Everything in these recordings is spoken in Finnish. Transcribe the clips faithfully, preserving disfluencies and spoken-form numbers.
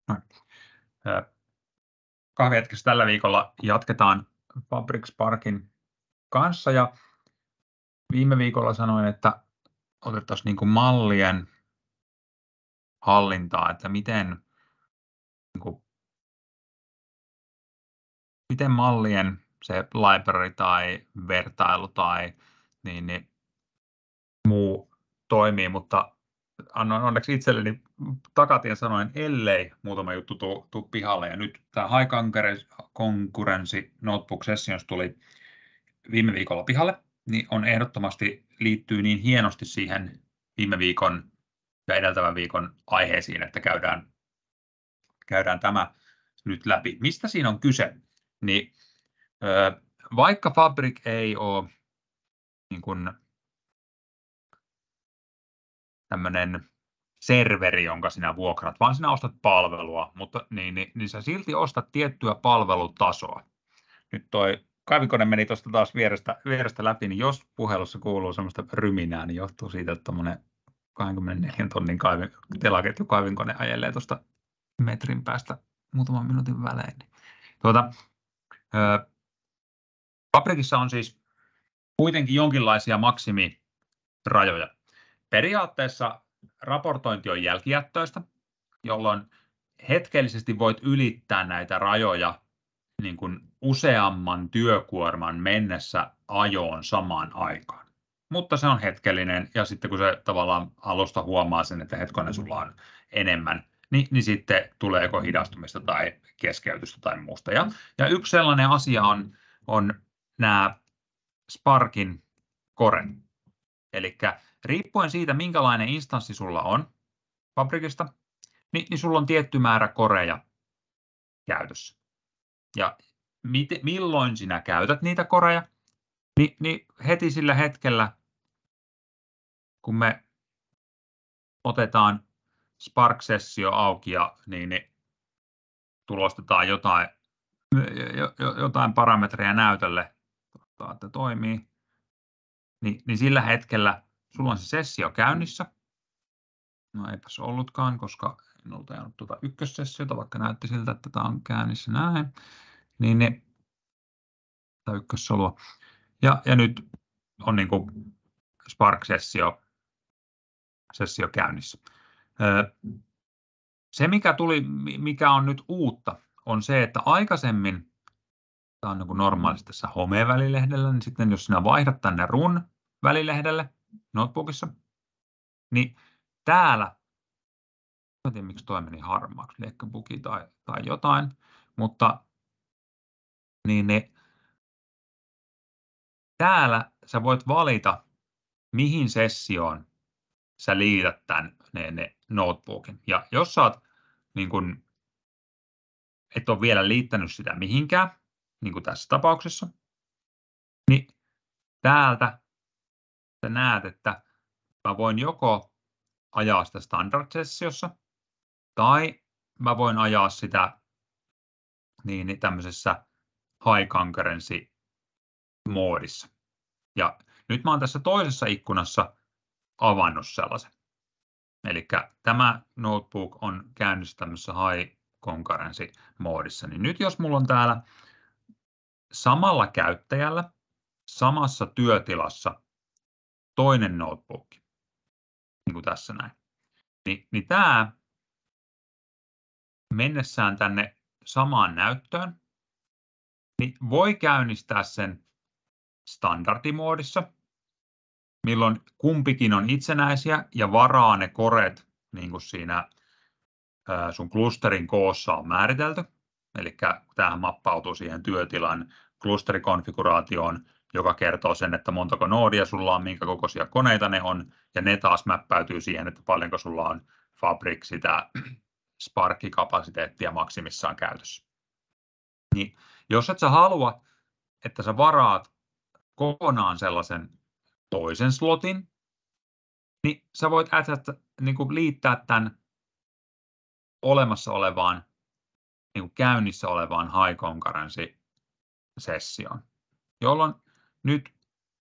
No. Kahvihetkessä tällä viikolla jatketaan Fabric Sparkin kanssa ja viime viikolla sanoin, että otettaisiin niin kuin mallien hallintaa, että miten, niin kuin, miten mallien se library tai vertailu tai niin, niin, muu toimii, mutta annoin onneksi itselleni takatien sanoen, ellei muutama juttu tuu, tuu pihalle. Ja nyt tämä High Concurrency Notebook Sessions tuli viime viikolla pihalle, niin on ehdottomasti liittyy niin hienosti siihen viime viikon ja edeltävän viikon aiheisiin, että käydään, käydään tämä nyt läpi. Mistä siinä on kyse? Niin, vaikka Fabric ei ole niin kuin tämmöinen serveri, jonka sinä vuokraat, vaan sinä ostat palvelua, mutta niin, niin, niin sä silti ostat tiettyä palvelutasoa. Nyt toi kaivinkone meni tuosta taas vierestä, vierestä läpi, niin jos puhelussa kuuluu semmoista ryminää, niin johtuu siitä, että tuommoinen kaksikymmentäneljä tonnin kaivin, telaketju kaivinkone ajelee tuosta metrin päästä muutaman minuutin välein. Tuota, ö, Fabricissa on siis kuitenkin jonkinlaisia maksimirajoja. Periaatteessa raportointi on jälkijättöistä, jolloin hetkellisesti voit ylittää näitä rajoja niin kuin useamman työkuorman mennessä ajoon samaan aikaan. Mutta se on hetkellinen, ja sitten kun se tavallaan alusta huomaa sen, että hetkonen sulla on enemmän, niin, niin sitten tulee joko hidastumista tai keskeytystä tai muusta. Ja, ja yksi sellainen asia on, on nämä Sparkin koret. Eli riippuen siitä, minkälainen instanssi sulla on Fabricista, niin, niin sulla on tietty määrä koreja käytössä. Ja mit, milloin sinä käytät niitä koreja, niin, niin heti sillä hetkellä, kun me otetaan Spark-sessio auki ja niin, niin tulostetaan jotain, jotain parametreja näytölle, että toimii, niin, niin sillä hetkellä sulla on se sessio käynnissä. No eipäs ollutkaan, koska en ollut ajanut tuota ykkössessiota, vaikka näytti siltä, että tämä on käynnissä näin. Niin, niin tämä ykkössolua. Ja, ja nyt on niin kuin Spark-sessio sessio käynnissä. Se, mikä tuli, mikä on nyt uutta, on se, että aikaisemmin, tämä on niin kuin normaalisti tässä Home-välilehdellä, niin sitten jos sinä vaihdat tänne Run-välilehdelle notebookissa, niin täällä, en tiedä miksi toi meni harmaaksi, liekkä bugi tai, tai jotain, mutta niin, niin, täällä sä voit valita, mihin sessioon sä liität tämän ne, ne notebookin. Ja jos sä oot, niin kun, et ole vielä liittänyt sitä mihinkään, niin kuin tässä tapauksessa, niin täältä sä näet, että mä voin joko ajaa sitä standard-sessiossa, tai mä voin ajaa sitä niin, tämmöisessä high concurrency moodissa. Ja nyt mä oon tässä toisessa ikkunassa avannut sellaisen. Eli tämä notebook on käynnissä tämmöisessä high concurrency moodissa. Niin nyt jos mulla on täällä samalla käyttäjällä samassa työtilassa toinen notebook, niin kuin tässä näin, niin, niin tämä mennessään tänne samaan näyttöön, niin voi käynnistää sen standardimoodissa, milloin kumpikin on itsenäisiä ja varaa ne koret, niin kuin siinä sun klusterin koossa on määritelty. Eli tämähän mappautuu siihen työtilan klusterikonfiguraatioon, joka kertoo sen, että montako noodia sulla on, minkä kokoisia koneita ne on, ja ne taas mäppäytyy siihen, että paljonko sulla on Fabric sitä Spark-kapasiteettia maksimissaan käytössä. Niin, jos et sä halua, että sä varaat kokonaan sellaisen toisen slotin, niin sä voit ätsät, niin kuin liittää tämän olemassa olevaan, niin kuin käynnissä olevaan high concurrency sessioon, jolloin nyt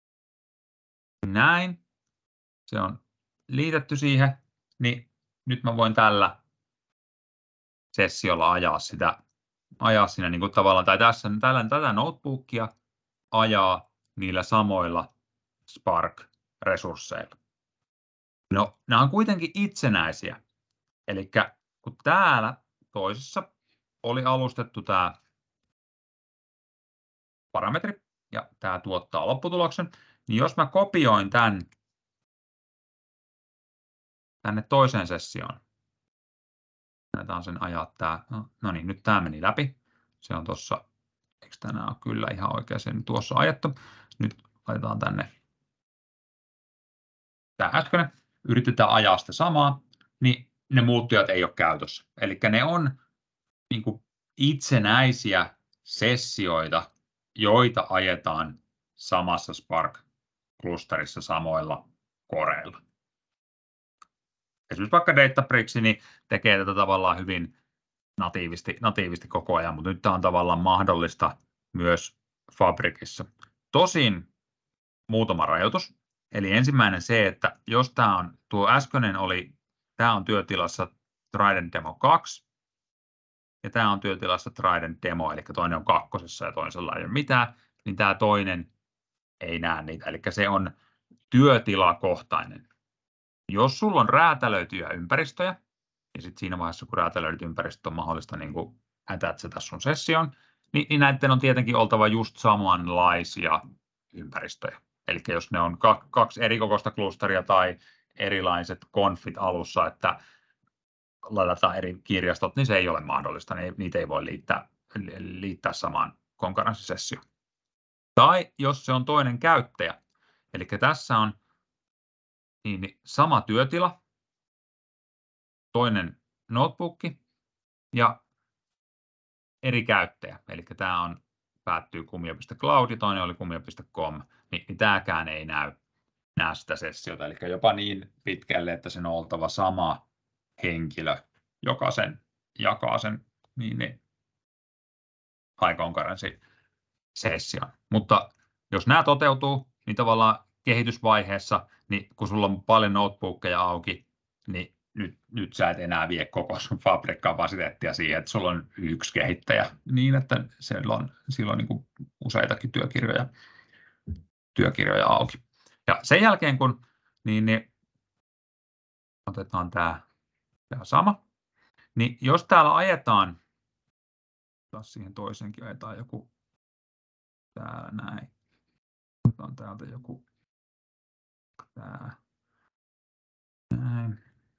näin, se on liitetty siihen, niin nyt mä voin tällä sessiolla ajaa sitä, ajaa siinä niin kuin tavallaan, tai tässä, tällä, tätä notebookia ajaa niillä samoilla Spark-resursseilla. No, nämä on kuitenkin itsenäisiä. Eli kun täällä toisessa oli alustettu tämä parametri, ja tämä tuottaa lopputuloksen, niin jos mä kopioin tämän tänne toiseen sessioon, annetaan sen ajaa tämä, no, no niin, nyt tämä meni läpi, se on tuossa, eikö tänään ole kyllä ihan oikein tuossa ajettu, nyt laitetaan tänne tämä äskeinen, yritetään ajaa sitä samaa, niin ne muuttujat ei ole käytössä, eli ne on niin kuin itsenäisiä sessioita, joita ajetaan samassa Spark-klusterissa samoilla koreilla. Esimerkiksi vaikka Databricks niin tekee tätä tavallaan hyvin natiivisti, natiivisti koko ajan, mutta nyt tämä on tavallaan mahdollista myös Fabricissa. Tosin muutama rajoitus. Eli ensimmäinen se, että jos tämä on, tuo äskeinen oli, tämä on työtilassa Trident Demo kaksi, ja tämä on työtilassa Trident Demo, eli toinen on kakkosessa ja toisella ei ole mitään, niin tämä toinen ei näe niitä, eli se on työtilakohtainen. Jos sulla on räätälöityjä ympäristöjä, ja sitten siinä vaiheessa, kun räätälöidyt ympäristöt on mahdollista niin kuin attachata sun sessioon, niin, niin näiden on tietenkin oltava just samanlaisia ympäristöjä. Eli jos ne on kaksi eri kokoista klusteria tai erilaiset konfit alussa, että ladataan eri kirjastot, niin se ei ole mahdollista. Niitä ei voi liittää, liittää samaan konkarenssisessioon. Tai jos se on toinen käyttäjä, eli tässä on niin sama työtila, toinen notebook ja eri käyttäjä. Eli tämä on, päättyy kumio piste cloud ja toinen oli kumio piste com, niin, niin tämäkään ei näy, näe sitä sessiota. Eli jopa niin pitkälle, että sen on oltava sama henkilö, joka sen jakaa sen niin, niin high concurrency session. Mutta jos nämä toteutuu, niin tavallaan kehitysvaiheessa, niin kun sulla on paljon notebookeja auki, niin nyt, nyt sä et enää vie koko sun Fabric-kapasiteettia siihen, että sulla on yksi kehittäjä niin, että silloin, silloin niin kuin useitakin työkirjoja, työkirjoja auki. Ja sen jälkeen, kun niin, niin otetaan tämä, tämä sama, niin jos täällä ajetaan, taas siihen toisenkin ajetaan joku täällä näin, otetaan täältä joku tää näin,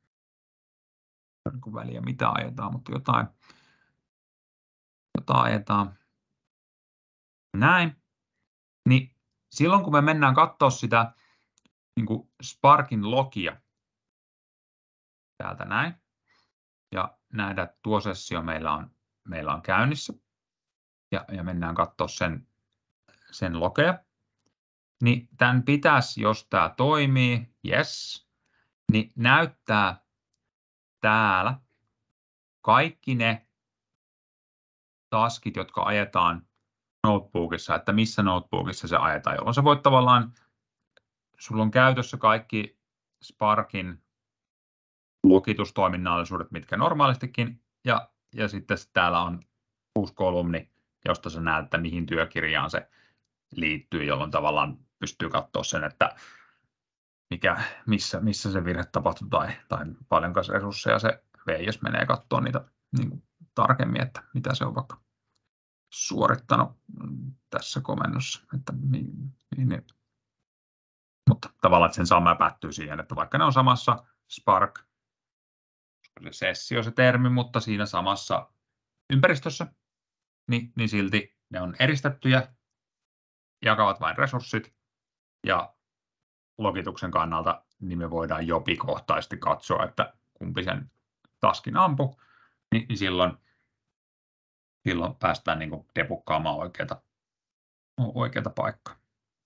niin väliä mitä ajetaan, mutta jotain, jotain ajetaan näin, niin silloin kun me mennään katsoa sitä niin kuin Sparkin logia täältä näin, ja nähdä, että tuo sessio meillä on, meillä on käynnissä, ja, ja mennään katsoa sen, sen logeja, niin tämän pitäisi, jos tämä toimii, yes, niin näyttää täällä kaikki ne taskit, jotka ajetaan notebookissa, että missä notebookissa se ajetaan, jolloin sä voit tavallaan, sulla on käytössä kaikki Sparkin lukitustoiminnallisuudet, mitkä normaalistikin, ja, ja sitten täällä on uusi kolumni, josta sä näet, että mihin työkirjaan se liittyy, jolloin tavallaan pystyy katsoa sen, että mikä, missä, missä se virhe tapahtui tai, tai paljonko resursseja se vei, jos menee katsoa niitä niin kuin tarkemmin, että mitä se on vaikka suorittanut tässä komennossa. Että, niin, niin. Mutta tavallaan että sen sama päättyy siihen, että vaikka ne on samassa Spark, se sessio se termi, mutta siinä samassa ympäristössä, niin, niin silti ne on eristettyjä, jakavat vain resurssit ja logituksen kannalta niin me voidaan jopikohtaisesti katsoa, että kumpi sen taskin ampui, niin, niin silloin, silloin päästään niin kuin debukkaamaan oikeata, oikeata paikkaa.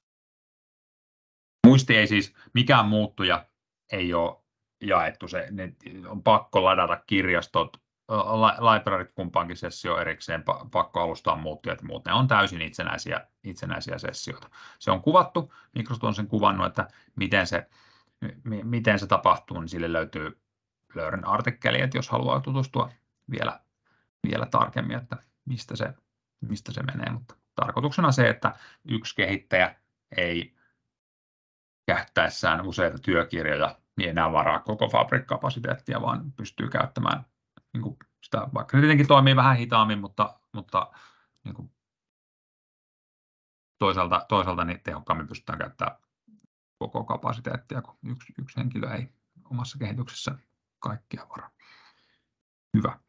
Muisti ei siis, mikään muuttuja ei ole jaettu, se, ne on pakko ladata kirjastot, librarit kumpaankin sessio erikseen, pakko alustaa muuttujat ja muut, ne on täysin itsenäisiä, itsenäisiä sessioita. Se on kuvattu, Microsoft on sen kuvannut, että miten se, miten se tapahtuu, niin sille löytyy Learn-artikkeli, että jos haluaa tutustua vielä, vielä tarkemmin, että mistä se, mistä se menee, mutta tarkoituksena se, että yksi kehittäjä ei käyttäessään useita työkirjoja niin enää varaa koko Fabric-kapasiteettia, vaan pystyy käyttämään niin kuin sitä, vaikka se tietenkin toimii vähän hitaammin, mutta, mutta niin kuin toisaalta, toisaalta niin tehokkaammin pystytään käyttämään koko kapasiteettia, kun yksi, yksi henkilö ei omassa kehityksessä kaikkia varaa. Hyvä.